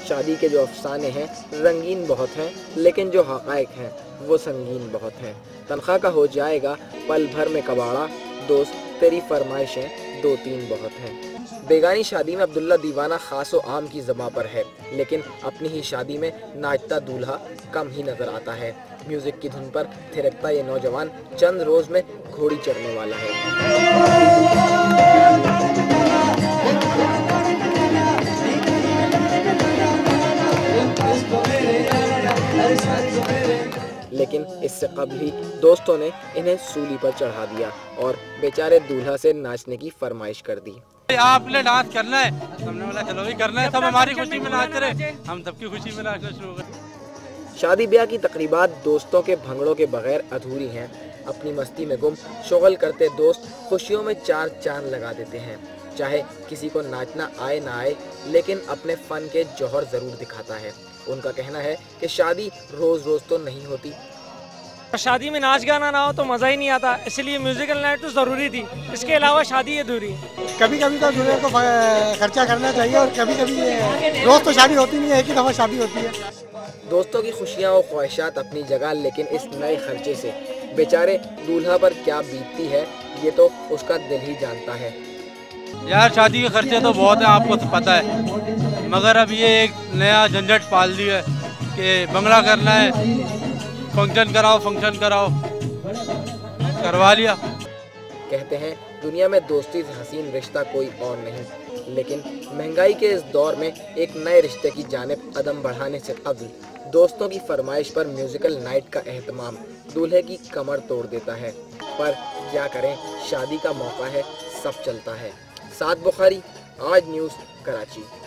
शादी के जो अफसाने हैं रंगीन बहुत हैं, लेकिन जो हक़ाइक़ हैं वो संगीन बहुत हैं। तनख्वाह का हो जाएगा पल भर में कबाड़ा, दोस्त तेरी फरमाइशें दो तीन बहुत हैं। बेगानी शादी में अब्दुल्ला दीवाना ख़ास व आम की ज़बां पर है, लेकिन अपनी ही शादी में नाचता दूल्हा कम ही नज़र आता है। म्यूज़िक की धुन पर थिरकता ये नौजवान चंद रोज़ में घोड़ी चढ़ने वाला है। लेकिन इससे कबल ही दोस्तों ने इन्हें सूली पर चढ़ा दिया और बेचारे दूल्हा से नाचने की फरमाइश कर दी। आपने डांस करना है, हमने बोला चलो भी करना है, सब हमारी खुशी में नाच रहे, हम सबकी खुशी में नाचना शुरू कर। शादी ब्याह की तकरीबात दोस्तों के भंगड़ों के बगैर अधूरी हैं। अपनी मस्ती में गुम शुगल करते दोस्त खुशियों में चार चांद लगा देते हैं। चाहे किसी को नाचना आए ना आए, लेकिन अपने फन के जौहर जरूर दिखाता है। उनका कहना है कि शादी रोज रोज तो नहीं होती। शादी में नाच गाना ना हो तो मज़ा ही नहीं आता, इसलिए म्यूजिकल नाइट तो ज़रूरी थी। इसके अलावा शादी अधूरी। कभी कभी तो दूल्हे को खर्चा करना चाहिए और कभी कभी रोज तो शादी होती नहीं है, एक ही दफ़ा शादी होती है। दोस्तों की खुशियाँ और ख्वाहिशात अपनी जगह, लेकिन इस नए खर्चे से बेचारे दूल्हा पर क्या बीतती है ये तो उसका दिल ही जानता है। यार शादी के खर्चे तो बहुत हैं, आपको तो पता है, मगर अब ये एक नया झंझट पाल दिया है कि बंगला करना है, फंक्शन कराओ, करवा लिया। कहते हैं दुनिया में दोस्ती से हसीन रिश्ता कोई और नहीं, लेकिन महंगाई के इस दौर में एक नए रिश्ते की जानिब कदम बढ़ाने से कबल दोस्तों की फरमाइश पर म्यूजिकल नाइट का एहतमाम दूल्हे की कमर तोड़ देता है। पर क्या करें, शादी का मौका है, सब चलता है। साद बुखारी, आज न्यूज़, कराची।